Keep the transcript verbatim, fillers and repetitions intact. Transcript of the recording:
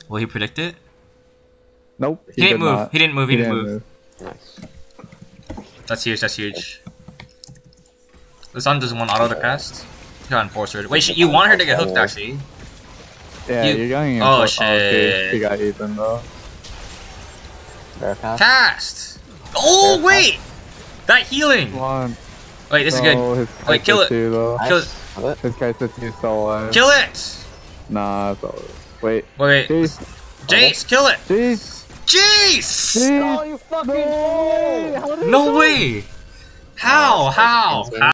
Will he predict it? Nope. He, he didn't move. Not. He didn't move. He, he didn't, didn't move. move. Nice. That's huge. That's huge. The sun doesn't want auto to cast. You gotta enforce her. Wait, she, you want her to get hooked actually? Yeah, you, you're going. Oh shit! Oh, she got Ethan though. Cast. Cast. Oh Fair wait, cast. That healing. Come on. Wait, this no, is good. Wait, kill it. Too, though. Kill it. Nice. His kaisa two still alive. Kill it. Nah, it's all. Wait. Wait. Jace. Jace, oh. Kill it. Jace. Jace. Jace. Oh, you fucking no way! No way. How? How? How?